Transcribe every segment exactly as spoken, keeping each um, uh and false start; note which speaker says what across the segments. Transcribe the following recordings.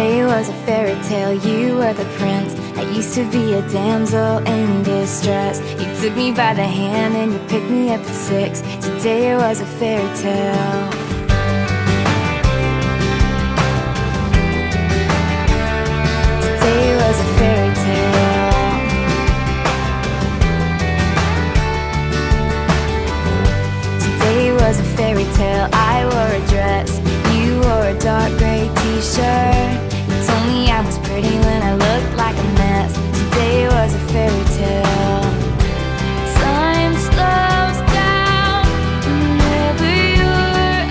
Speaker 1: Today was a fairy tale, you were the prince. I used to be a damsel in distress. You took me by the hand and you picked me up at six. Today was a fairy tale. Today was a fairy tale. Today was a fairy tale. I wore a dress, you wore a dark gray t-shirt. You told me I was pretty when I looked like a mess. Today was a fairy tale. Time slows down whenever you're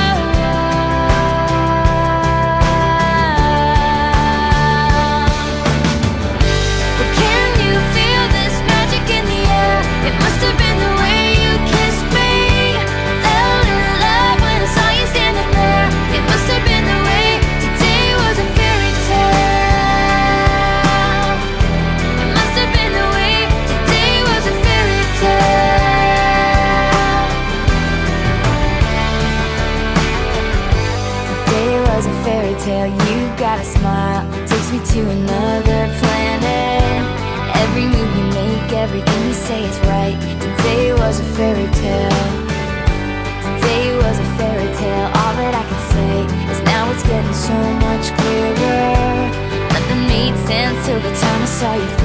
Speaker 1: around. But can you feel this magic in the air? It must have been the way you kissed me. Fell in love when I saw you standing there. It must have been the way. Today was a fairy tale. It must have been the way. Today was a fairy tale. Today was a fairy tale. You got a smile, takes me to another planet. Every move you make, everything you say is right. Today was a fairy tale. Today was a fairy tale. All that I can say is now it's getting so much clearer. Nothing made sense till the time I saw you